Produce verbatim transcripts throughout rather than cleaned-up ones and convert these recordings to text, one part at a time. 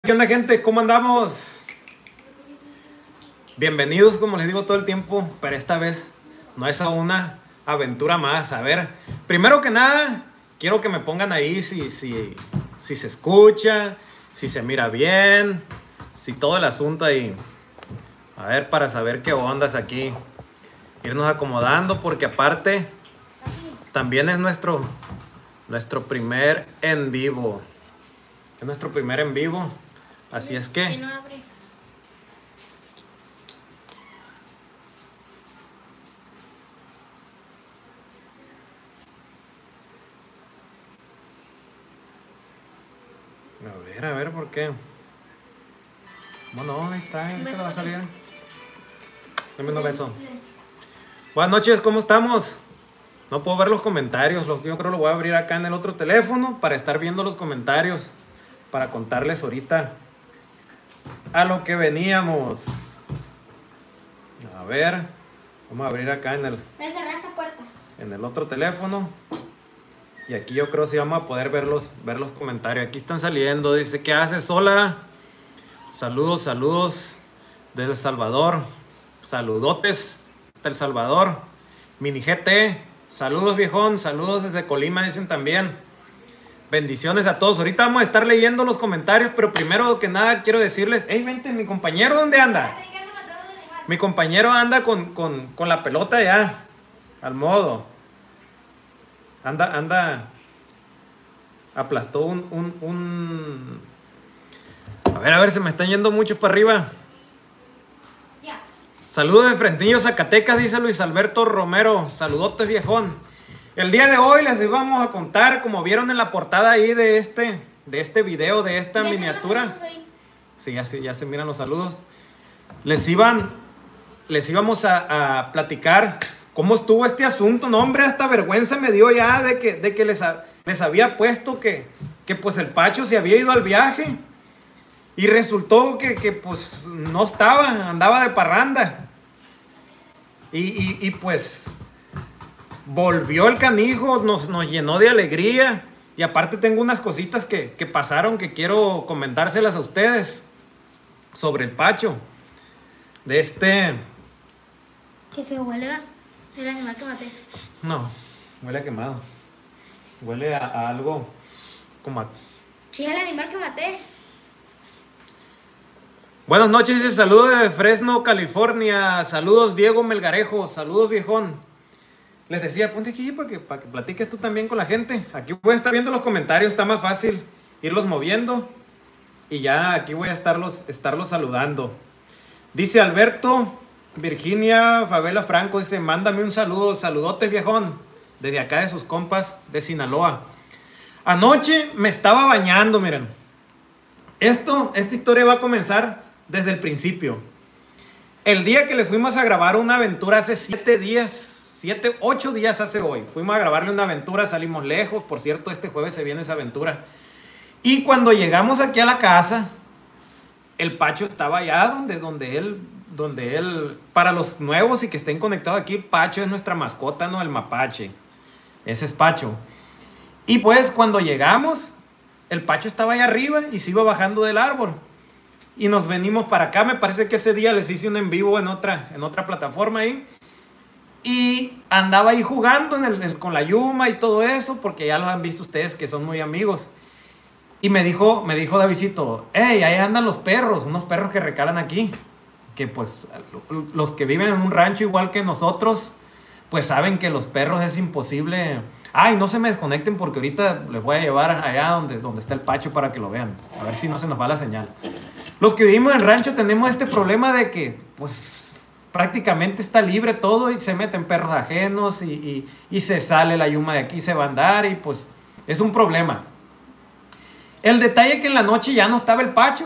¿Qué onda, gente? ¿Cómo andamos? Bienvenidos, como les digo todo el tiempo, pero esta vez no es a una aventura más. A ver, primero que nada, quiero que me pongan ahí si, si, si se escucha, si se mira bien, si todo el asunto ahí. A ver, para saber qué ondas aquí. Irnos acomodando, porque aparte también es nuestro, nuestro primer en vivo. Es nuestro primer en vivo. Así es que... no abre. A ver, a ver, ¿por qué? Bueno, ahí está, ahí te va a salir. Dame un beso. Buenas noches, ¿cómo estamos? No puedo ver los comentarios, yo creo que lo voy a abrir acá en el otro teléfono para estar viendo los comentarios, para contarles ahorita a lo que veníamos. A ver, vamos a abrir acá en el, Me cerré esta puerta. en el otro teléfono. Y aquí yo creo que sí vamos a poder ver los, ver los comentarios. Aquí están saliendo, dice, ¿qué haces? Hola. Saludos, saludos desde El Salvador. Saludotes de El Salvador. Mini G T. Saludos, viejón. Saludos desde Colima, dicen también. Bendiciones a todos. Ahorita vamos a estar leyendo los comentarios, pero primero que nada quiero decirles, hey, vente, mi compañero, ¿dónde anda? Mi compañero anda con, con, con la pelota ya, al modo. Anda, anda, aplastó un, un, un... A ver, a ver, se me están yendo muchos para arriba. Ya. Saludos de Fresnillo, Zacatecas, dice Luis Alberto Romero. Saludotes, viejón. El día de hoy les vamos a contar, como vieron en la portada ahí de este, de este video, de esta miniatura. Sí, ya, ya se miran los saludos. Les iban, les íbamos a, a platicar cómo estuvo este asunto. No, hombre, hasta vergüenza me dio ya de que, de que les, les había puesto que, que pues el Pacho se había ido al viaje. Y resultó que, que pues no estaba, andaba de parranda. Y, y, y pues... volvió el canijo, nos, nos llenó de alegría. Y aparte tengo unas cositas que, que pasaron que quiero comentárselas a ustedes sobre el Pacho. De este... Qué feo huele, ¿verdad? El animal que maté. No, huele a quemado. Huele a, a algo como a... Sí, el animal que maté. Buenas noches, dice, saludos de Fresno, California. Saludos, Diego Melgarejo. Saludos, viejón. Les decía, ponte aquí para que, para que platiques tú también con la gente. Aquí voy a estar viendo los comentarios, está más fácil irlos moviendo. Y ya aquí voy a estarlos, estarlos saludando. Dice Alberto, Virginia, Favela Franco, dice, mándame un saludo, saludotes, viejón. Desde acá de sus compas de Sinaloa. Anoche me estaba bañando, miren. Esto, esta historia va a comenzar desde el principio. El día que le fuimos a grabar una aventura hace siete días... Siete, ocho días hace hoy. Fuimos a grabarle una aventura, salimos lejos. Por cierto, este jueves se viene esa aventura. Y cuando llegamos aquí a la casa, el Pacho estaba allá donde, donde él, donde él, para los nuevos y que estén conectados aquí, Pacho es nuestra mascota, ¿no? El mapache. Ese es Pacho. Y pues cuando llegamos, el Pacho estaba allá arriba y se iba bajando del árbol. Y nos venimos para acá. Me parece que ese día les hice un en vivo en otra, en otra plataforma ahí. Y andaba ahí jugando en el, en, con la Yuma y todo eso, porque ya los han visto ustedes que son muy amigos. Y me dijo, me dijo Davidcito, hey, ahí andan los perros, unos perros que recalan aquí. Que pues los que viven en un rancho igual que nosotros, pues saben que los perros es imposible. Ay, no se me desconecten porque ahorita les voy a llevar allá donde, donde está el Pacho para que lo vean. A ver si no se nos va la señal. Los que vivimos en rancho tenemos este problema de que, pues... prácticamente está libre todo y se meten perros ajenos y, y, y se sale la Yuma de aquí, se va a andar y pues es un problema. El detalle es que en la noche ya no estaba el Pacho.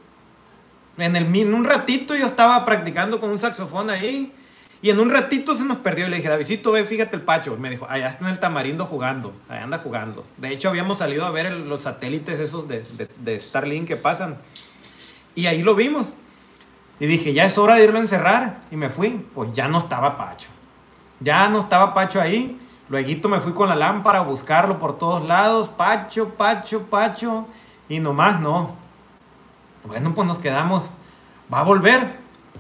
En, el, en un ratito yo estaba practicando con un saxofón ahí y en un ratito se nos perdió y le dije, Davidcito, ve, fíjate el Pacho. Me dijo, allá está en el Tamarindo jugando, allá anda jugando. De hecho habíamos salido a ver el, los satélites esos de, de, de Starlink que pasan y ahí lo vimos. Y dije, ya es hora de irlo a encerrar. Y me fui. Pues ya no estaba Pacho. Ya no estaba Pacho ahí. Luego me fui con la lámpara a buscarlo por todos lados. Pacho, Pacho, Pacho. Y nomás no. Bueno, pues nos quedamos, va a volver.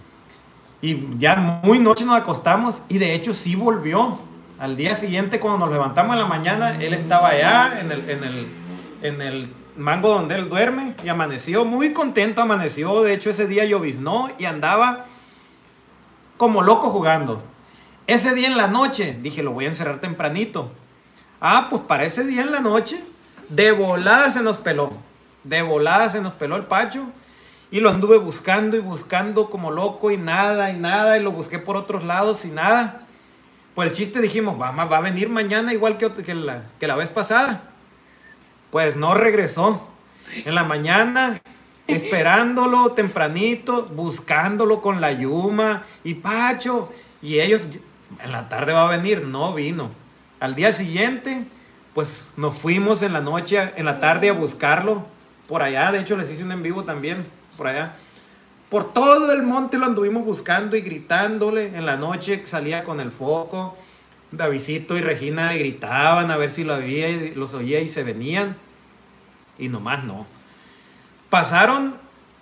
Y ya muy noche nos acostamos y de hecho sí volvió. Al día siguiente cuando nos levantamos en la mañana, él estaba allá en el, en el, en el mango donde él duerme y amaneció muy contento, amaneció. De hecho ese día lloviznó y andaba como loco jugando. Ese día en la noche dije, lo voy a encerrar tempranito. Ah, pues para ese día en la noche, de volada se nos peló. De volada se nos peló el Pacho. Y lo anduve buscando y buscando como loco y nada y nada. Y lo busqué por otros lados y nada. Pues el chiste dijimos, va, va a venir mañana igual que, que, la, que la vez pasada. Pues no regresó. En la mañana, esperándolo tempranito, buscándolo con la Yuma y Pacho. Y ellos, en la tarde va a venir, no vino. Al día siguiente, pues nos fuimos en la noche, en la tarde a buscarlo. Por allá, de hecho les hice un en vivo también, por allá. Por todo el monte lo anduvimos buscando y gritándole. En la noche salía con el foco. Davidcito y Regina le gritaban a ver si lo había, los oía y se venían. Y nomás no. Pasaron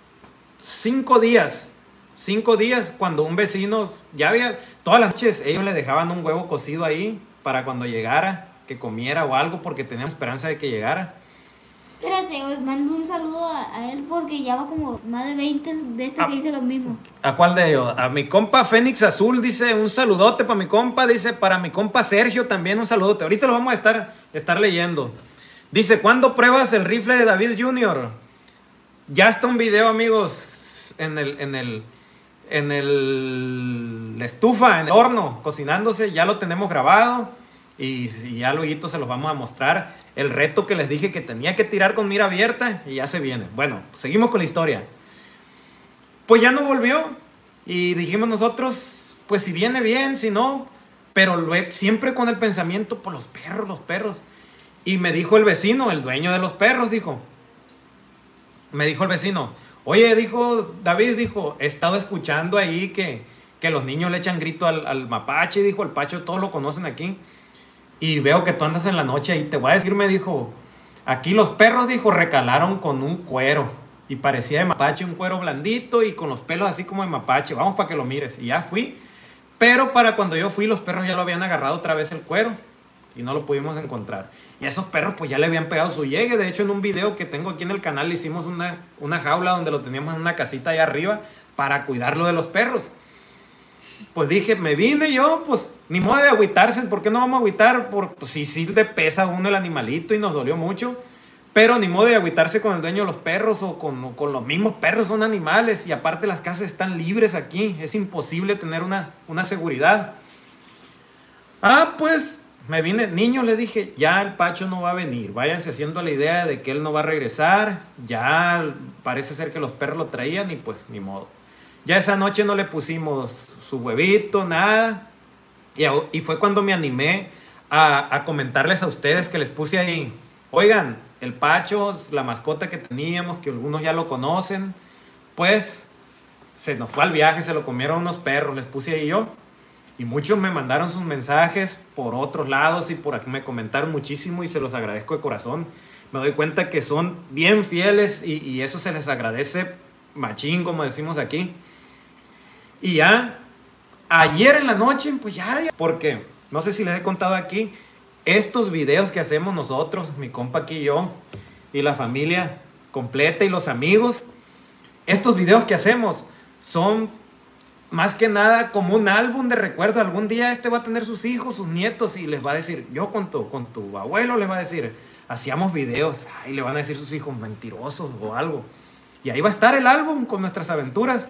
cinco días. Cinco días cuando un vecino, ya había, todas las noches ellos le dejaban un huevo cocido ahí para cuando llegara, que comiera o algo porque teníamos esperanza de que llegara. Espérate, hoy mando un saludo a, a él porque ya va como más de veinte de este Ah, que dice lo mismo. ¿A cuál de ellos? A mi compa Fénix Azul dice un saludote para mi compa, dice para mi compa Sergio también un saludote. Ahorita lo vamos a estar, estar leyendo. Dice, ¿cuándo pruebas el rifle de David junior? Ya está un video, amigos, en el, en el, en el, la estufa, en el horno, cocinándose. Ya lo tenemos grabado y, y ya luego se los vamos a mostrar. El reto que les dije que tenía que tirar con mira abierta y ya se viene. Bueno, seguimos con la historia. Pues ya no volvió y dijimos nosotros, pues si viene bien, si no, pero luego, siempre con el pensamiento, por los perros, los perros. Y me dijo el vecino, el dueño de los perros, dijo, me dijo el vecino, oye, dijo David, dijo, he estado escuchando ahí que, que los niños le echan grito al, al mapache, dijo, el Pacho, todos lo conocen aquí. Y veo que tú andas en la noche y te voy a decir, me dijo, aquí los perros, dijo, recalaron con un cuero. Y parecía de mapache, un cuero blandito y con los pelos así como de mapache. Vamos para que lo mires. Y ya fui. Pero para cuando yo fui, los perros ya lo habían agarrado otra vez el cuero. Y no lo pudimos encontrar. Y a esos perros pues ya le habían pegado su llegue. De hecho, en un video que tengo aquí en el canal, le hicimos una, una jaula donde lo teníamos en una casita allá arriba para cuidarlo de los perros. Pues dije, me vine yo, pues ni modo de agüitarse, ¿por qué no vamos a agüitar? Por, pues sí, sí le pesa a uno el animalito y nos dolió mucho, pero ni modo de agüitarse con el dueño de los perros o con, o con los mismos perros, son animales y aparte las casas están libres aquí, es imposible tener una, una seguridad. Ah, pues me vine, niños, le dije, ya el Pacho no va a venir, váyanse haciendo la idea de que él no va a regresar, ya parece ser que los perros lo traían y pues ni modo. Ya esa noche no le pusimos su huevito, nada. Y, y fue cuando me animé a, a comentarles a ustedes que les puse ahí. Oigan, el Pacho, la mascota que teníamos, que algunos ya lo conocen, pues se nos fue al viaje, se lo comieron unos perros, les puse ahí yo. Y muchos me mandaron sus mensajes por otros lados y por aquí me comentaron muchísimo y se los agradezco de corazón. Me doy cuenta que son bien fieles y, y eso se les agradece machín, como decimos aquí. Y ya, ayer en la noche, pues ya, ya, porque no sé si les he contado aquí, estos videos que hacemos nosotros, mi compa aquí y yo, y la familia completa y los amigos, estos videos que hacemos son más que nada como un álbum de recuerdo. Algún día este va a tener sus hijos, sus nietos y les va a decir, yo con tu, con tu abuelo les va a decir, hacíamos videos, y le van a decir sus hijos mentirosos o algo. Y ahí va a estar el álbum con nuestras aventuras.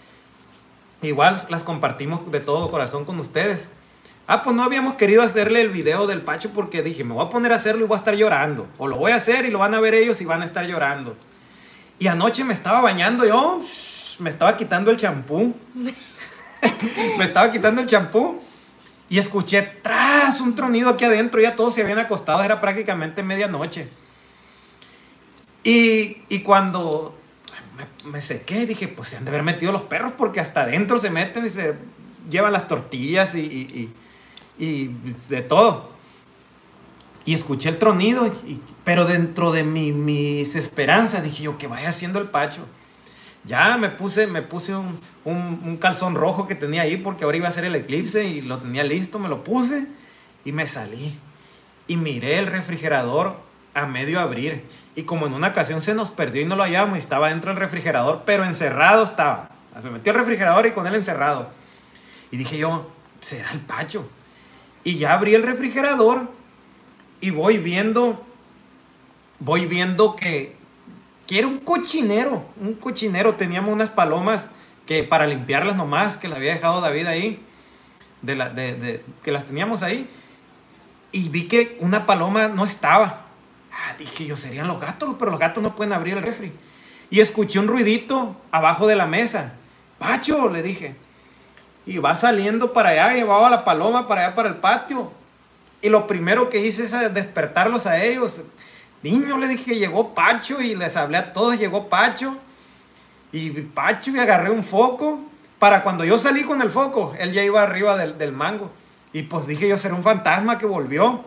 Igual las compartimos de todo corazón con ustedes. Ah, pues no habíamos querido hacerle el video del Pacho porque dije, me voy a poner a hacerlo y voy a estar llorando. O lo voy a hacer y lo van a ver ellos y van a estar llorando. Y anoche me estaba bañando yo, me estaba quitando el champú. me estaba quitando el champú y escuché tras un tronido aquí adentro. Ya todos se habían acostado, era prácticamente medianoche. Y, y cuando... Me, me sequé, dije, pues se han de haber metido los perros porque hasta adentro se meten y se llevan las tortillas y, y, y, y de todo. Y escuché el tronido, y, pero dentro de mi, mis esperanzas dije yo, que vaya haciendo el Pacho. Ya me puse, me puse un, un, un calzón rojo que tenía ahí porque ahora iba a ser el eclipse y lo tenía listo, me lo puse y me salí. Y miré el refrigerador a medio abrir. Y como en una ocasión se nos perdió y no lo hallamos y estaba dentro del refrigerador, pero encerrado estaba. Se metió al refrigerador y con él encerrado. Y dije yo, ¿será el Pacho? Y ya abrí el refrigerador y voy viendo, voy viendo que, que era un cochinero, un cochinero. Teníamos unas palomas que para limpiarlas nomás, que las había dejado David ahí, de la, de, de, que las teníamos ahí. Y vi que una paloma no estaba. Ah, dije yo, serían los gatos, pero los gatos no pueden abrir el refri. Y escuché un ruidito abajo de la mesa. Pacho, le dije. Y va saliendo para allá, llevaba la paloma para allá, para el patio. Y lo primero que hice es despertarlos a ellos. Niño, le dije, llegó Pacho, y les hablé a todos, llegó Pacho. Y Pacho, y agarré un foco. Para cuando yo salí con el foco, él ya iba arriba del, del mango. Y pues dije yo, será un fantasma que volvió.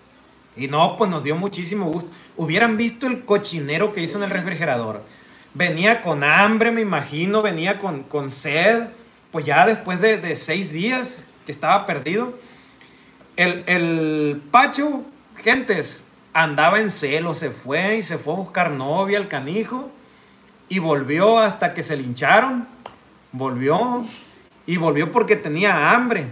Y no, pues nos dio muchísimo gusto. Hubieran visto el cochinero que hizo en el refrigerador. Venía con hambre, me imagino, venía con, con sed. Pues ya después de, de seis días que estaba perdido. El, el Pacho, gentes, andaba en celo, se fue y se fue a buscar novia, el canijo. Y volvió hasta que se lincharon. Volvió. Y volvió porque tenía hambre.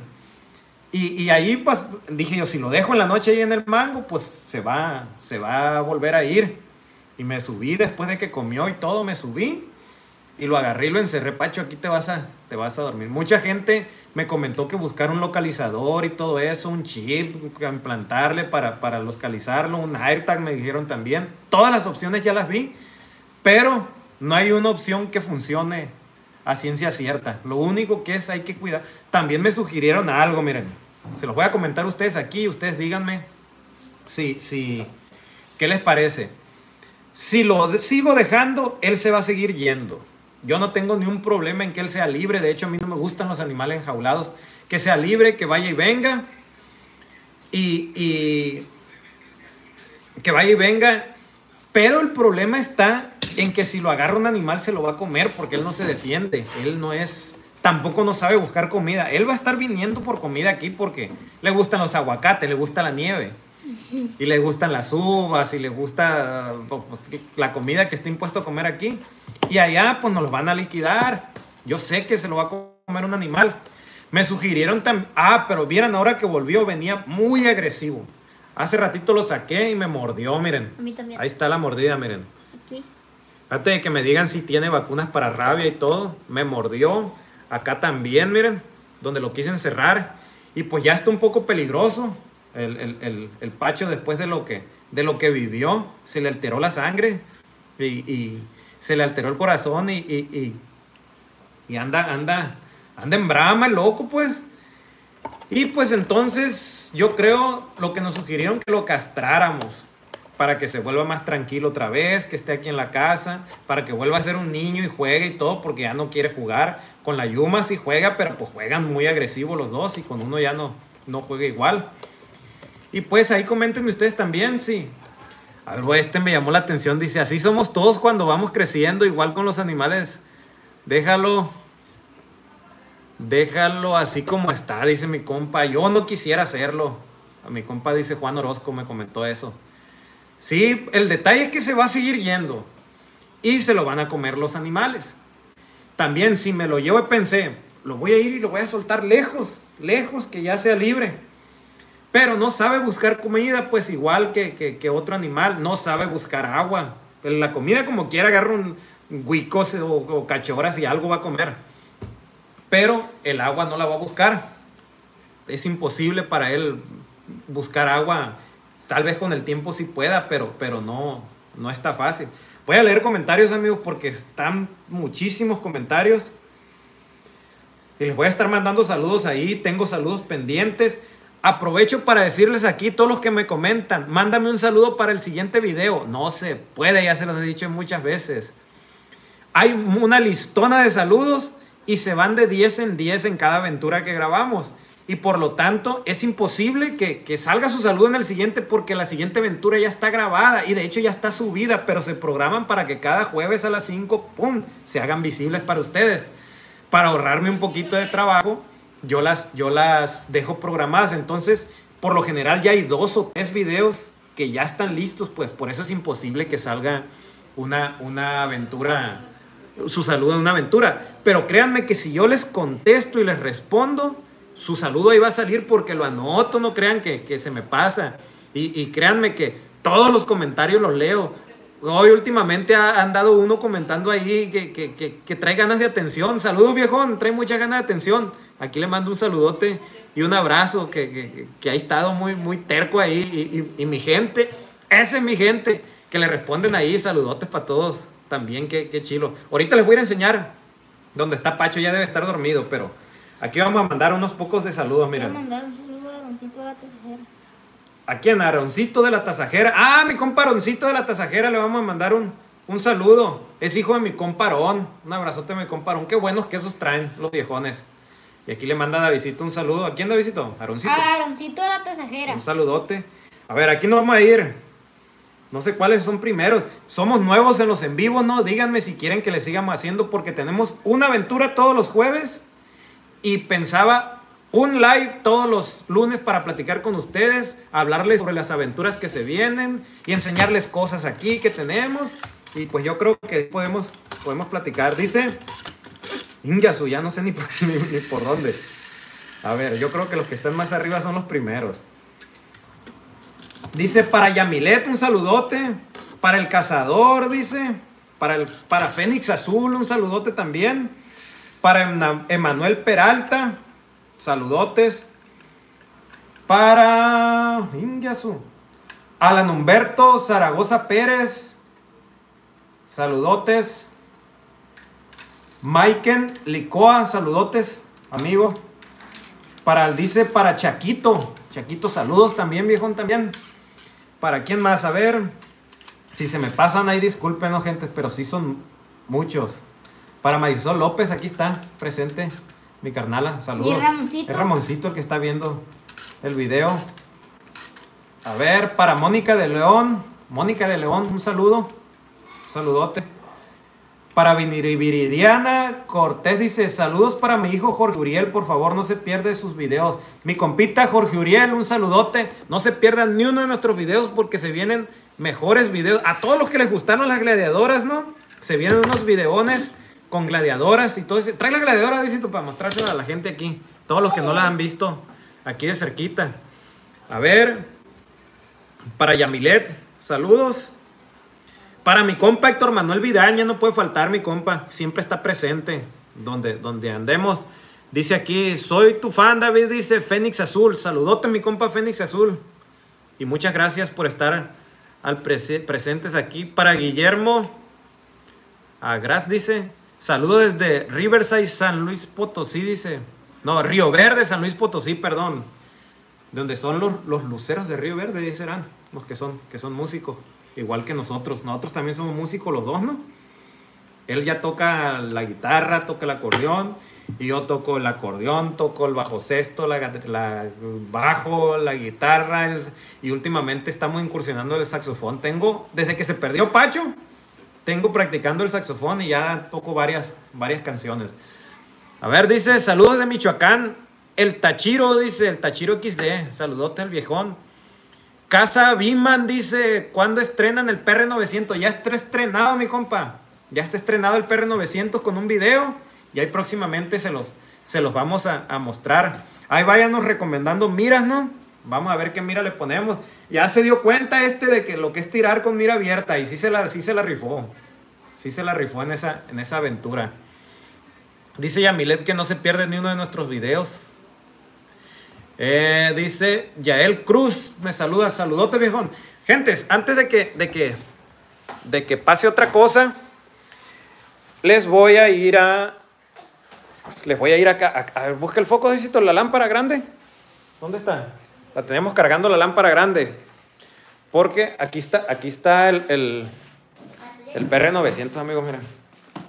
Y, y ahí pues dije yo, si lo dejo en la noche ahí en el mango, pues se va, se va a volver a ir. Y me subí después de que comió y todo, me subí y lo agarré y lo encerré. Pacho, aquí te vas a, te vas a dormir. Mucha gente me comentó que buscar un localizador y todo eso, un chip, implantarle para, para localizarlo, un AirTag me dijeron también. Todas las opciones ya las vi, pero no hay una opción que funcione a ciencia cierta. Lo único que es hay que cuidar. También me sugirieron algo, miren. Se los voy a comentar a ustedes aquí. Ustedes díganme si, si, ¿qué les parece? Si lo sigo dejando, él se va a seguir yendo. Yo no tengo ni un problema en que él sea libre. De hecho, a mí no me gustan los animales enjaulados. Que sea libre, que vaya y venga. Y, y que vaya y venga. Pero el problema está en que si lo agarra un animal se lo va a comer porque él no se defiende. Él no es, tampoco no sabe buscar comida. Él va a estar viniendo por comida aquí porque le gustan los aguacates, le gusta la nieve. Y le gustan las uvas y le gusta pues, la comida que está impuesto a comer aquí. Y allá pues nos lo van a liquidar. Yo sé que se lo va a comer un animal. Me sugirieron también, ah, pero vieran ahora que volvió, venía muy agresivo. Hace ratito lo saqué y me mordió, miren. A mí también. Ahí está la mordida, miren. Aquí. Antes de que me digan si tiene vacunas para rabia y todo, me mordió. Acá también, miren, donde lo quise encerrar. Y pues ya está un poco peligroso el, el, el, el Pacho después de lo, que, de lo que vivió. Se le alteró la sangre y, y se le alteró el corazón y, y, y, y anda, anda, anda en brama, loco, pues. Y pues entonces yo creo lo que nos sugirieron que lo castráramos para que se vuelva más tranquilo otra vez, que esté aquí en la casa, para que vuelva a ser un niño y juegue y todo, porque ya no quiere jugar. Con la Yuma sí juega, pero pues juegan muy agresivos los dos y con uno ya no, no juega igual. Y pues ahí coméntenme ustedes también, sí. A ver, este me llamó la atención, dice, así somos todos cuando vamos creciendo, igual con los animales. Déjalo... Déjalo así como está, dice mi compa. Yo no quisiera hacerlo. A mi compa dice Juan Orozco, me comentó eso. Sí, el detalle es que se va a seguir yendo. Y se lo van a comer los animales. También si me lo llevo, pensé, lo voy a ir y lo voy a soltar lejos. Lejos, que ya sea libre. Pero no sabe buscar comida, pues igual que, que, que otro animal. No sabe buscar agua. La comida como quiera, agarra un huicos o, o cachorras y algo va a comer. Pero el agua no la va a buscar. Es imposible para él buscar agua. Tal vez con el tiempo sí pueda, pero, pero no, no está fácil. Voy a leer comentarios, amigos, porque están muchísimos comentarios. Y les voy a estar mandando saludos ahí. Tengo saludos pendientes. Aprovecho para decirles aquí, todos los que me comentan, mándame un saludo para el siguiente video. No se puede, ya se los he dicho muchas veces. Hay una listona de saludos y se van de diez en diez en cada aventura que grabamos. y por lo tanto es imposible que, que salga su saludo en el siguiente porque la siguiente aventura ya está grabada y de hecho ya está subida, pero se programan para que cada jueves a las cinco, ¡pum!, se hagan visibles para ustedes. Para ahorrarme un poquito de trabajo, yo las, yo las dejo programadas. Entonces, por lo general ya hay dos o tres videos que ya están listos, pues por eso es imposible que salga una, una aventura, su saludo en una aventura. Pero créanme que si yo les contesto y les respondo, su saludo ahí va a salir porque lo anoto, no crean que, que se me pasa. Y, y créanme que todos los comentarios los leo. Hoy últimamente ha, han dado uno comentando ahí que, que, que, que trae ganas de atención. Saludos, viejón, trae muchas ganas de atención. Aquí le mando un saludote y un abrazo, que, que, que ha estado muy, muy terco ahí. Y, y, y mi gente, esa es mi gente, que le responden ahí, saludotes para todos. También, qué, qué chilo. Ahorita les voy a ir a enseñar dónde está Pacho, ya debe estar dormido, pero aquí vamos a mandar unos pocos de saludos, miren. Voy a mandar un saludo a Aroncito de la Tasajera. ¿A quién? Aroncito de la Tasajera. Ah, mi compa Aroncito de la Tasajera, le vamos a mandar un, un saludo. Es hijo de mi compa Arón. Un abrazote a mi compa Arón. Qué buenos quesos traen los viejones. Y aquí le manda a Davidito un saludo. ¿A quién, Davidito? Aroncito. A Aroncito de la Tasajera. Un saludote. A ver, aquí nos vamos a ir. No sé cuáles son primeros. Somos nuevos en los en vivo, ¿no? Díganme si quieren que le sigamos haciendo, porque tenemos una aventura todos los jueves. Y pensaba un live todos los lunes para platicar con ustedes, hablarles sobre las aventuras que se vienen y enseñarles cosas aquí que tenemos. Y pues yo creo que podemos, podemos platicar. Dice Ingasu, ya no sé ni por, ni, ni por dónde. A ver, yo creo que los que están más arriba son los primeros. Dice para Yamilet, un saludote. Para el Cazador, dice. Para, el, para Fénix Azul, un saludote también. Para Emanuel Peralta, saludotes. Para Ingasu, Alan Humberto Zaragoza Pérez, saludotes. Maiken Licoa, saludotes, amigo. Para, dice, para Chaquito. Chaquito, saludos también, viejón, también. ¿Para quién más? A ver. Si se me pasan ahí, discúlpenos, gente, pero sí son muchos. Para Marisol López, aquí está, presente, mi carnala, saludos. ¿Y Ramoncito? Es Ramoncito el que está viendo el video. A ver, para Mónica de León. Mónica de León, un saludo. Un saludote. Para Viridiana Cortés dice, saludos para mi hijo Jorge Uriel, por favor no se pierda sus videos. Mi compita Jorge Uriel, un saludote. No se pierdan ni uno de nuestros videos porque se vienen mejores videos. A todos los que les gustaron las gladiadoras, ¿no? Se vienen unos videones con gladiadoras y todo eso. Trae las gladiadoras, Visito, para mostrárselas a la gente aquí. Todos los que no las han visto aquí de cerquita. A ver. Para Yamilet, saludos. Para mi compa Héctor Manuel Vidaña, no puede faltar mi compa, siempre está presente donde, donde andemos. Dice aquí, soy tu fan, David, dice Fénix Azul. Saludote mi compa Fénix Azul. Y muchas gracias por estar al prese presentes aquí. Para Guillermo Agras dice, saludos desde Riverside, San Luis Potosí, dice. No, Río Verde, San Luis Potosí, perdón. Donde son los, los luceros de Río Verde, ahí serán los que son, que son músicos. Igual que nosotros. Nosotros también somos músicos los dos, ¿no? Él ya toca la guitarra, toca el acordeón. Y yo toco el acordeón, toco el bajo sexto, la, la bajo, la guitarra. El, y últimamente estamos incursionando el saxofón. Tengo, desde que se perdió Pacho, tengo practicando el saxofón y ya toco varias, varias canciones. A ver, dice, saludos de Michoacán. El Tachiro, dice, el Tachiro equis de. Saludote al viejón. Casa Biman dice, ¿cuándo estrenan el P R novecientos? Ya está estrenado, mi compa. Ya está estrenado el P R novecientos con un video. Y ahí próximamente se los, se los vamos a, a mostrar. Ahí váyanos recomendando miras, ¿no? Vamos a ver qué mira le ponemos. Ya se dio cuenta este de que lo que es tirar con mira abierta. Y sí se la, sí se la rifó. Sí se la rifó en esa, en esa aventura. Dice Yamilet que no se pierde ni uno de nuestros videos. Eh, dice Yael Cruz, me saluda, saludote viejón. Gentes, antes de que, de que, de que pase otra cosa, les voy a ir a, les voy a ir acá, a, a ver, busca el foco, necesito la lámpara grande. ¿Dónde está? La tenemos cargando la lámpara grande, porque aquí está, aquí está el, el, el P R novecientos, amigos, miren.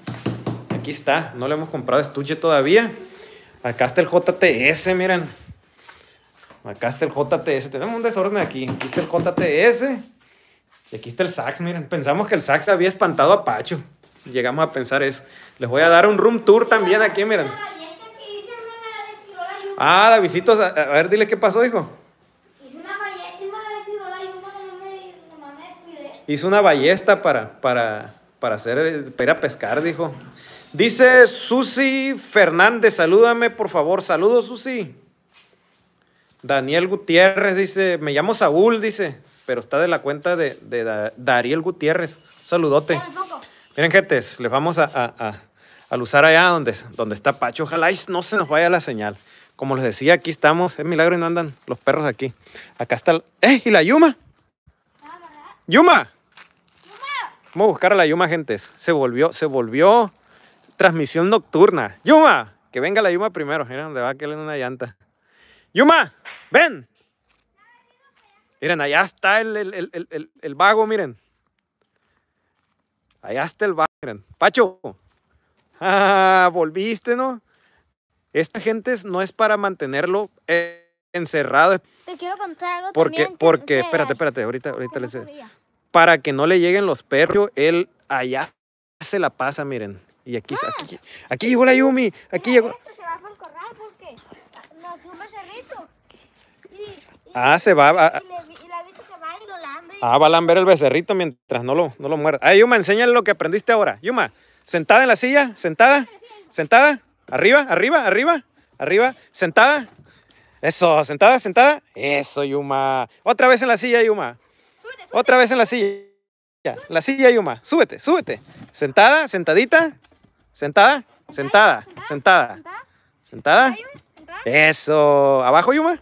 Aquí está, no le hemos comprado estuche todavía. Acá está el J T S, miren. Acá está el J T S. Tenemos un desorden aquí. Aquí está el J T S. Y aquí está el sax, miren. Pensamos que el sax había espantado a Pacho. Llegamos a pensar eso. Les voy a dar un room tour también aquí, miren. Ah, Davidito, a, a ver, dile qué pasó, hijo. Hice una ballesta y me la destiró la yuma, no me, nomás me descuidé. Hizo una ballesta para, para, para, hacer, para ir a pescar, dijo. Dice Susi Fernández, salúdame, por favor. Saludos, Susi. Daniel Gutiérrez dice, me llamo Saúl, dice, pero está de la cuenta de, de da, Dariel Gutiérrez. Un saludote. Miren, gentes, les vamos a, a, a, a luzar allá donde, donde está Pacho. Ojalá y no se nos vaya la señal. Como les decía, aquí estamos. Es milagro y no andan los perros aquí. Acá está el... ¡Eh! ¿Y la Yuma? ¡Yuma! Vamos a buscar a la Yuma, gentes. Se volvió, se volvió transmisión nocturna. ¡Yuma! Que venga la Yuma primero. Mira dónde va, que él en una llanta. ¡Yuma! ¡Ven! Miren, allá está el, el, el, el, el vago, miren. Allá está el vago, miren. Pacho. Ah, volviste, ¿no? Esta gente no es para mantenerlo eh, encerrado. Te quiero contar algo porque, también. Porque, que, espérate, espérate, ahorita, ahorita no les sé. Para que no le lleguen los perros, él allá se la pasa, miren. Y aquí, ah. aquí, aquí llegó la Yumi. Aquí Mira, llegó. Este se va para el corral porque nos sube cerrito. Y, y, ah, se va. A, y, le, y la bicha se va y lo lambe. Ah, va a lamber el becerrito mientras no lo, no lo muerda. Ah, Yuma, enséñale lo que aprendiste ahora. Yuma, sentada en la silla, sentada, sentada. Arriba, arriba, arriba, arriba, sentada. Eso, sentada, sentada. Eso, Yuma. Otra vez en la silla, Yuma. Súbete, súbete. Otra vez en la silla. La silla, Yuma. Súbete, súbete. Sentada, sentadita. Sentada, sentada, sentada. Sentada. Eso. Abajo, Yuma.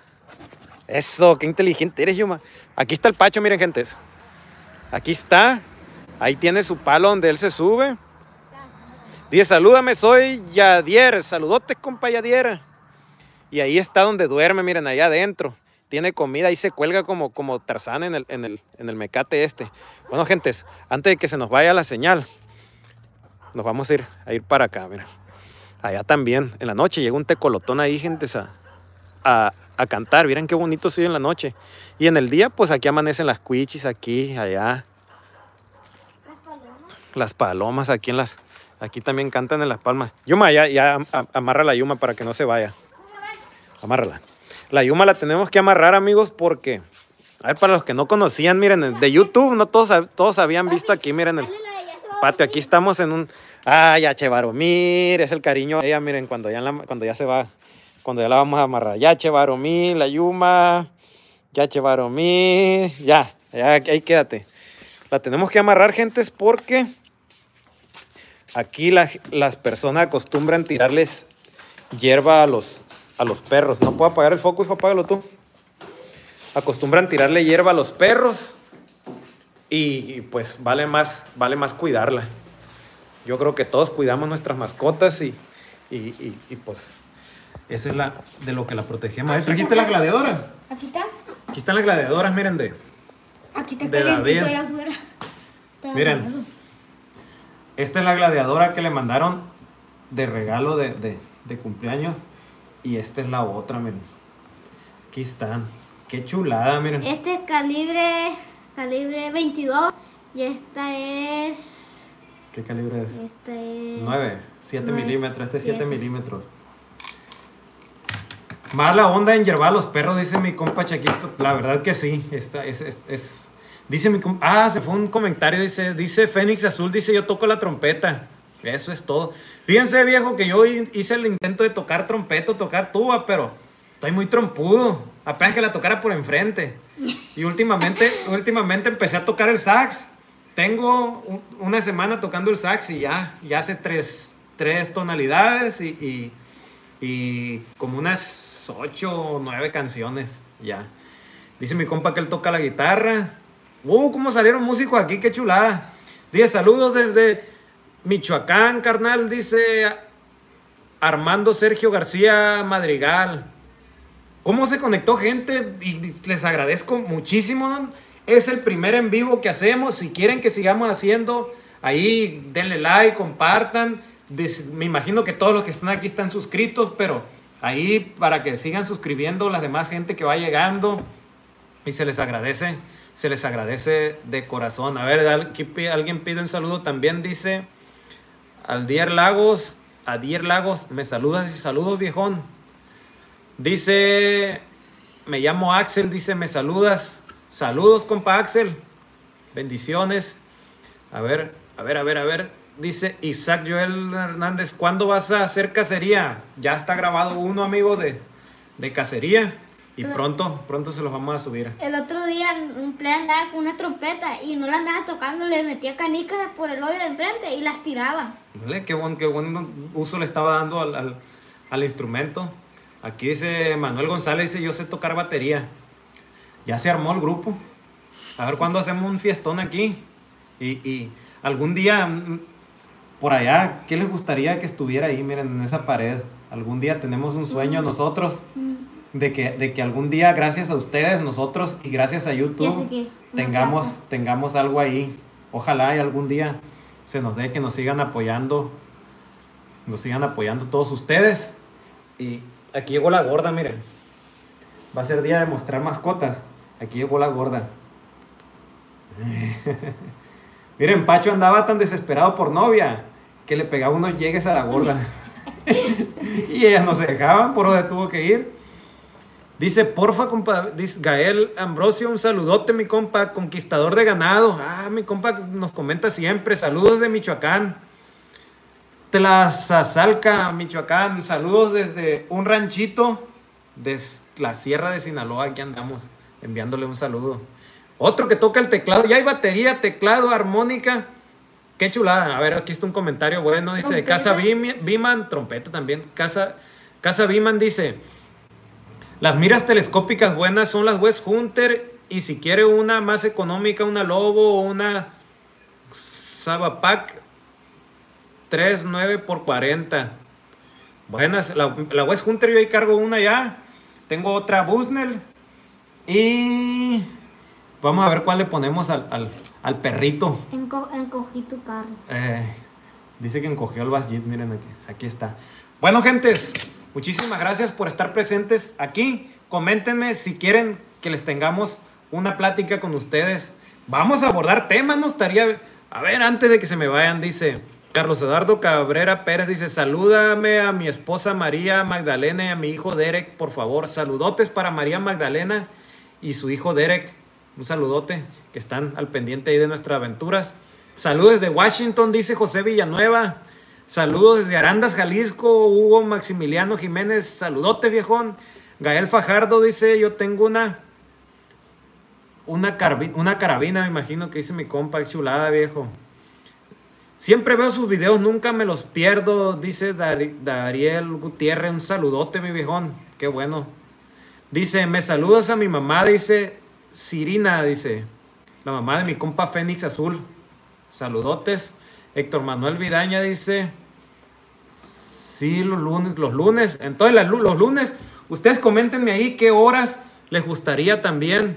Eso, qué inteligente eres, Yuma. Aquí está el Pacho, miren, gentes. Aquí está. Ahí tiene su palo donde él se sube. Dice, salúdame, soy Yadier. Saludotes, compa Yadier. Y ahí está donde duerme, miren, allá adentro. Tiene comida, ahí se cuelga como, como Tarzán en el, en, el, en el mecate este. Bueno, gentes, antes de que se nos vaya la señal, nos vamos a ir, a ir para acá, miren. Allá también, en la noche, llega un tecolotón ahí, gentes, a, a, a cantar. Miren qué bonito soy en la noche. Y en el día, pues aquí amanecen las cuichis, aquí, allá. Las palomas. Las palomas aquí en las... Aquí también cantan en las palmas. Yuma, ya, ya amarra la Yuma para que no se vaya. Amárrala. La Yuma la tenemos que amarrar, amigos, porque... A ver, para los que no conocían, miren, de YouTube, no todos, todos habían visto aquí, miren el patio. Aquí estamos en un... Ah, ya Chevaromir, es el cariño de ella, miren, cuando ya, la, cuando ya se va, cuando ya la vamos a amarrar. Ya Chevaromir, la Yuma, ya Chevaromir, ya, ya, ahí quédate. La tenemos que amarrar, gentes, porque... Aquí la, las personas acostumbran tirarles hierba a los, a los perros. No puedo apagar el foco, hijo, apágalo tú. Acostumbran tirarle hierba a los perros y, y pues vale más, vale más cuidarla. Yo creo que todos cuidamos nuestras mascotas y, y, y, y pues esa es la de lo que la protegemos. ¿Trajiste las gladiadoras? Aquí está. Aquí están las gladiadoras, miren, de, Aquí está de David. allá afuera. Miren. Esta es la gladiadora que le mandaron de regalo de, de, de cumpleaños. Y esta es la otra, miren. Aquí están. Qué chulada, miren. Este es calibre, calibre veintidós. Y esta es... ¿Qué calibre es? Esta es... nueve, siete milímetros. Este es siete milímetros. Más la onda en yerbar a los perros, dice mi compa Chaquito. La verdad que sí. Esta es... es, es Dice mi... Ah, se fue un comentario, dice, dice Fénix Azul, dice yo toco la trompeta. Eso es todo. Fíjense, viejo, que yo hice el intento de tocar trompeta, tocar tuba, pero estoy muy trompudo. Apenas que la tocara por enfrente. Y últimamente, últimamente empecé a tocar el sax. Tengo un, una semana tocando el sax y ya, ya hace tres, tres tonalidades y, y, y como unas ocho o nueve canciones ya. Dice mi compa que él toca la guitarra. Uh, cómo salieron músicos aquí, qué chulada. Dice, saludos desde Michoacán, carnal, dice Armando Sergio García Madrigal. ¿Cómo se conectó gente? Y les agradezco muchísimo. Es el primer en vivo que hacemos. Si quieren que sigamos haciendo, ahí denle like, compartan. Me imagino que todos los que están aquí están suscritos, pero ahí para que sigan suscribiendo las demás gente que va llegando y se les agradece, se les agradece de corazón. A ver, aquí alguien pide un saludo también, dice Aldier Lagos, Adier Lagos, me saludas y saludos viejón. Dice, me llamo Axel, dice, me saludas, saludos compa Axel, bendiciones. A ver, a ver, a ver, a ver. Dice Isaac Joel Hernández, ¿cuándo vas a hacer cacería? Ya está grabado uno, amigo, de, de cacería. Y pronto, pronto se los vamos a subir. El otro día un play andaba con una trompeta y no la andaba tocando, le metía canicas por el hoyo de enfrente y las tiraba. Qué buen, qué buen uso le estaba dando al, al, al instrumento. Aquí dice Manuel González, dice, yo sé tocar batería. Ya se armó el grupo. A ver cuándo hacemos un fiestón aquí. Y, y algún día... Por allá, ¿qué les gustaría que estuviera ahí? Miren, en esa pared. Algún día tenemos un sueño mm. nosotros mm. De, que, de que algún día, gracias a ustedes, nosotros y gracias a YouTube, tengamos, tengamos algo ahí. Ojalá y algún día se nos dé que nos sigan apoyando. Nos sigan apoyando todos ustedes. Y aquí llegó la gorda, miren. Va a ser día de mostrar mascotas. Aquí llegó la gorda. Miren, Pacho andaba tan desesperado por novia que le pegaba unos llegues a la gorda. Y ellas no se dejaban, por donde tuvo que ir. Dice, porfa, compa, dice Gael Ambrosio, un saludote, mi compa, conquistador de ganado. Ah, mi compa nos comenta siempre, saludos de Michoacán. Tlazazalca, Michoacán, saludos desde un ranchito de la Sierra de Sinaloa, aquí andamos, enviándole un saludo. Otro que toca el teclado, ya hay batería, teclado, armónica. Qué chulada. A ver, aquí está un comentario bueno. Dice, ¿trompeta? Casa Biman, trompeta también. Casa, Casa Biman dice, las miras telescópicas buenas son las West Hunter. Y si quiere una más económica, una Lobo o una Sabapac tres nueve por cuarenta. Buenas. La, la West Hunter yo ahí cargo una ya. Tengo otra Bushnell. Y... vamos a ver cuál le ponemos al, al, al perrito. Enco, encogí tu carro. Eh, dice que encogió el Bass Jeep, miren aquí, aquí está. Bueno, gentes, muchísimas gracias por estar presentes aquí. Coméntenme si quieren que les tengamos una plática con ustedes. Vamos a abordar temas, ¿no? Estaría... A ver, antes de que se me vayan, dice Carlos Eduardo Cabrera Pérez, dice, salúdame a mi esposa María Magdalena y a mi hijo Derek, por favor. Saludotes para María Magdalena y su hijo Derek. Un saludote, que están al pendiente ahí de nuestras aventuras. Saludos desde Washington, dice José Villanueva. Saludos desde Arandas, Jalisco, Hugo Maximiliano Jiménez. Saludote, viejón. Gael Fajardo dice, yo tengo una una, carbi, una carabina, me imagino que dice mi compa, chulada, viejo. Siempre veo sus videos, nunca me los pierdo, dice Dar, Dariel Gutiérrez. Un saludote, mi viejón, qué bueno. Dice, me saludas a mi mamá, dice... Cirina, dice, la mamá de mi compa Fénix Azul. Saludotes. Héctor Manuel Vidaña dice, sí, los lunes, los lunes. Entonces, las, los lunes, ustedes coméntenme ahí qué horas les gustaría también.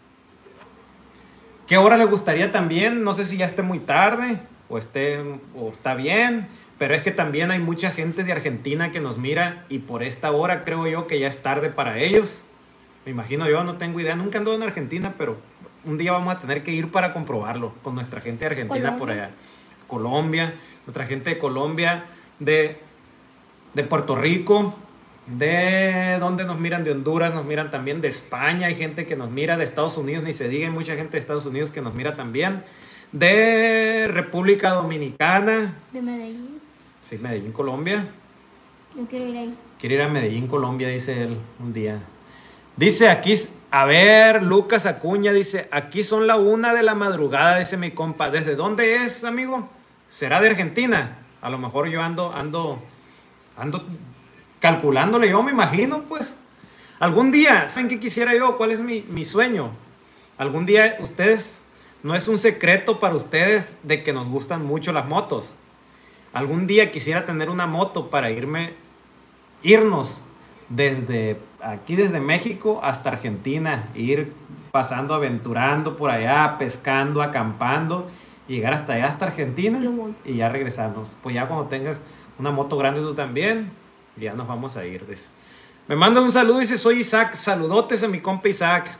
¿Qué horas les gustaría también? No sé si ya esté muy tarde o, esté, o está bien. Pero es que también hay mucha gente de Argentina que nos mira y por esta hora creo yo que ya es tarde para ellos. Me imagino yo, no tengo idea. Nunca ando en Argentina, pero un día vamos a tener que ir para comprobarlo con nuestra gente de Argentina. Colombia. Por allá. Colombia, nuestra gente de Colombia, de, de Puerto Rico, de donde nos miran, de Honduras, nos miran también, de España, hay gente que nos mira, de Estados Unidos, ni se diga, hay mucha gente de Estados Unidos que nos mira también, de República Dominicana. De Medellín. Sí, Medellín, Colombia. Yo quiero ir ahí. Quiero ir a Medellín, Colombia, dice él un día. Dice aquí, a ver, Lucas Acuña dice, aquí son la una de la madrugada, dice mi compa. ¿Desde dónde es, amigo? ¿Será de Argentina? A lo mejor yo ando, ando, ando calculándole, yo me imagino, pues. Algún día, ¿saben qué quisiera yo? ¿Cuál es mi, mi sueño? Algún día, ustedes, no es un secreto para ustedes de que nos gustan mucho las motos. Algún día quisiera tener una moto para irme, irnos desde aquí, desde México hasta Argentina, ir pasando, aventurando por allá, pescando, acampando, y llegar hasta allá, hasta Argentina, y ya regresarnos. Pues ya cuando tengas una moto grande tú también, ya nos vamos a ir. Dice. Me manda un saludo, dice, soy Isaac. Saludotes a mi compa Isaac.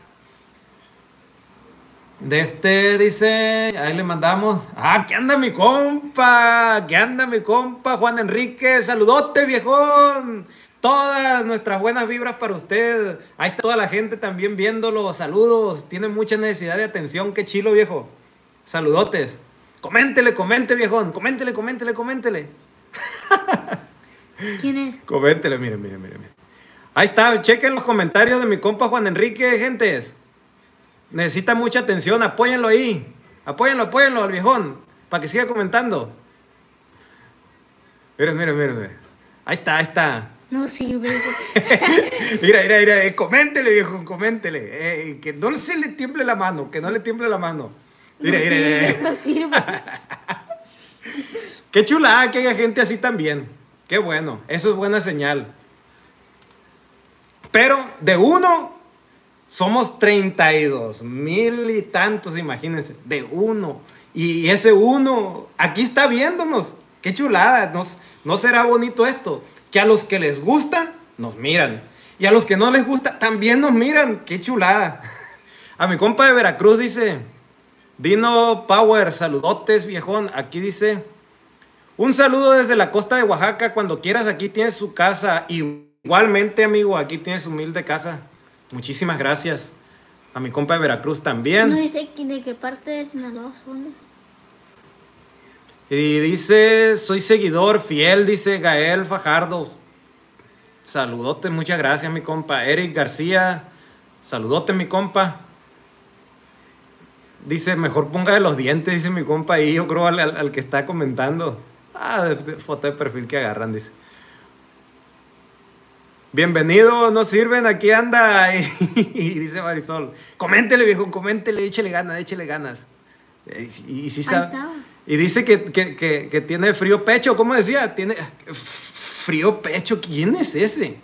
De este, dice, ahí le mandamos. Ah, ¿qué anda mi compa? ¿Qué anda mi compa Juan Enrique? Saludote, viejón. Todas nuestras buenas vibras para usted. Ahí está toda la gente también viéndolo. Saludos. Tiene mucha necesidad de atención. Qué chilo, viejo. Saludotes. Coméntele, comente, viejón. Coméntele, coméntele, coméntele. ¿Quién es? Coméntele, miren, miren, miren. Ahí está. Chequen los comentarios de mi compa Juan Enrique, gentes. Necesita mucha atención, apóyenlo ahí. Apóyenlo, apóyenlo al viejón. Para que siga comentando. Miren, miren, miren, miren. Ahí está, ahí está. No sirve. Mira, mira, mira. Eh, coméntele, viejón, coméntele. Eh, que no se le tiemble la mano, que no le tiemble la mano. Mira, no mira, sirve, mira. no sirve. Qué chulada que haya gente así también. Qué bueno. Eso es buena señal. Pero de uno... Somos treinta y dos mil y tantos, imagínense, de uno. Y ese uno, aquí está viéndonos. Qué chulada, nos, ¿no será bonito esto? Que a los que les gusta, nos miran. Y a los que no les gusta, también nos miran. Qué chulada. A mi compa de Veracruz dice, Dino Power, saludotes, viejón. Aquí dice, un saludo desde la costa de Oaxaca. Cuando quieras, aquí tienes su casa. Igualmente, amigo, aquí tienes su humilde casa. Muchísimas gracias. A mi compa de Veracruz también. No dice de qué parte de Sinaloa son. Y dice, soy seguidor fiel, dice Gael Fajardo. Saludotes, muchas gracias, mi compa. Eric García, saludotes, mi compa. Dice, mejor ponga de los dientes, dice mi compa ahí. Yo creo al, al, al que está comentando. Ah, de, de foto de perfil que agarran, dice. Bienvenido, no sirven, aquí anda. Y, y dice Marisol, coméntele, viejo, coméntele, échele ganas, échele ganas. Y, y, sí sabe, y dice que, que, que, que tiene frío pecho, ¿cómo decía? Tiene frío pecho, ¿quién es ese?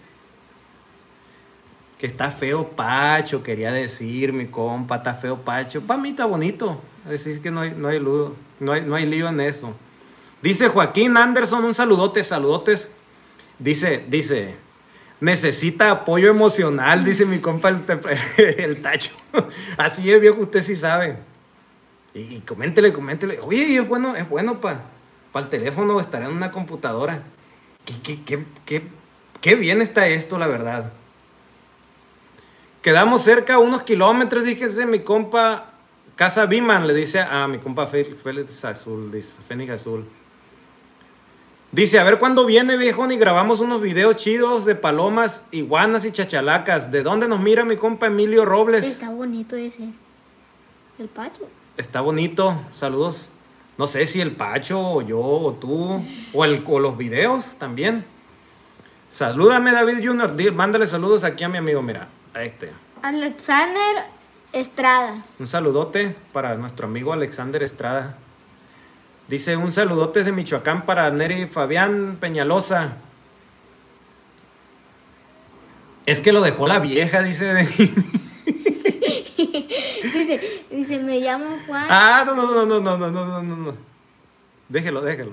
Que está feo Pacho, quería decir mi compa, está feo Pacho. Para mí está bonito, decir que no hay, no hay ludo, no hay, no hay lío en eso. Dice Joaquín Anderson, un saludote, saludotes. Dice, dice... Necesita apoyo emocional, dice mi compa el, el Tacho. Así es, viejo, usted sí sabe. Y, y coméntele, coméntele. Oye, es bueno, es bueno para pa el teléfono estar en una computadora. ¿Qué, qué, qué, qué, qué bien está esto, la verdad. Quedamos cerca, unos kilómetros, díjese mi compa. Casa Biman, le dice a mi compa Félix Azul, dice, Fénix Azul. Dice, a ver cuándo viene, viejón, y grabamos unos videos chidos de palomas, iguanas y chachalacas. ¿De dónde nos mira mi compa Emilio Robles? Está bonito ese. El Pacho. Está bonito, saludos. No sé si el Pacho, o yo, o tú, o, el, o los videos también. Salúdame, David Junior Mándale saludos aquí a mi amigo, mira, a este. Alexander Estrada. Un saludote para nuestro amigo Alexander Estrada. Dice, un saludote de Michoacán para Neri Fabián Peñalosa. Es que lo dejó la vieja, dice. dice, dice, me llamo Juan. Ah, no, no, no, no, no, no, no, no, no. Déjelo, déjelo.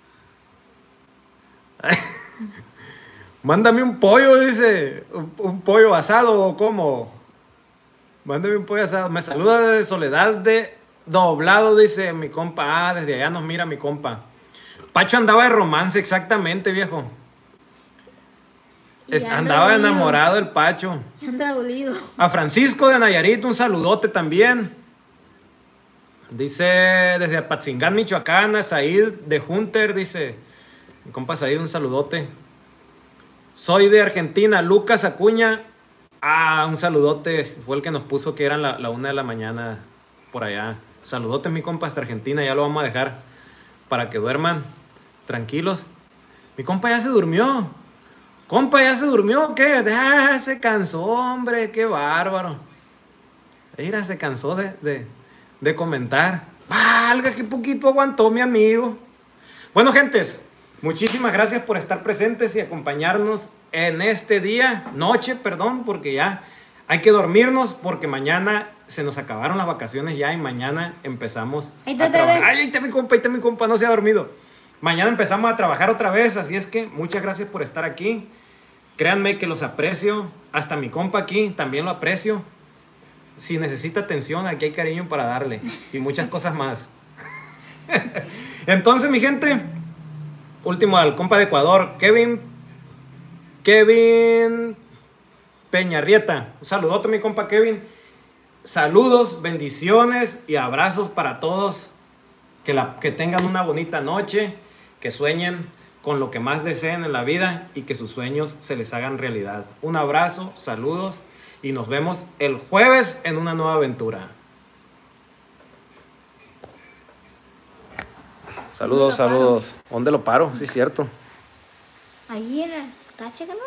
Mándame un pollo, dice. Un, un pollo asado, ¿o cómo? Mándame un pollo asado. Me saluda de Soledad de... Doblado, dice mi compa. Ah, desde allá nos mira mi compa. Pacho andaba de romance, exactamente, viejo. Es, andaba dolido. Enamorado el Pacho. Anda dolido. A Francisco de Nayarit, un saludote también. Dice desde Apatzingán, Michoacán, a Said de Hunter, dice mi compa Said, un saludote. Soy de Argentina, Lucas Acuña. Ah, un saludote. Fue el que nos puso que eran la, la una de la mañana por allá. Saludotes, mi compa, hasta Argentina. Ya lo vamos a dejar para que duerman tranquilos. Mi compa ya se durmió. Compa, ¿ya se durmió o qué? Ah, se cansó, hombre. Qué bárbaro. Mira, se cansó de, de, de comentar. Valga, qué poquito aguantó mi amigo. Bueno, gentes, muchísimas gracias por estar presentes y acompañarnos en este día. Noche, perdón, porque ya hay que dormirnos porque mañana... Se nos acabaron las vacaciones ya y mañana empezamos a trabajar. Ay, ahí está mi compa, ahí está mi compa, no se ha dormido. Mañana empezamos a trabajar otra vez, así es que muchas gracias por estar aquí. Créanme que los aprecio. Hasta mi compa aquí también lo aprecio. Si necesita atención, aquí hay cariño para darle. Y muchas cosas más. Entonces, mi gente, último al compa de Ecuador, Kevin. Kevin Peñarrieta. Un saludote, mi compa Kevin. Saludos, bendiciones y abrazos para todos. Que, la, que tengan una bonita noche. Que sueñen con lo que más deseen en la vida y que sus sueños se les hagan realidad. Un abrazo, saludos y nos vemos el jueves en una nueva aventura. Saludos, ¿Dónde lo saludos. Paro? ¿Dónde lo paro? Sí, es cierto. Ahí en el tache, ¿no?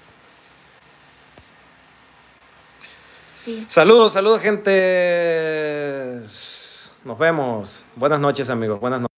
Sí. Saludos, saludos, gente. Nos vemos. Buenas noches, amigos. Buenas noches.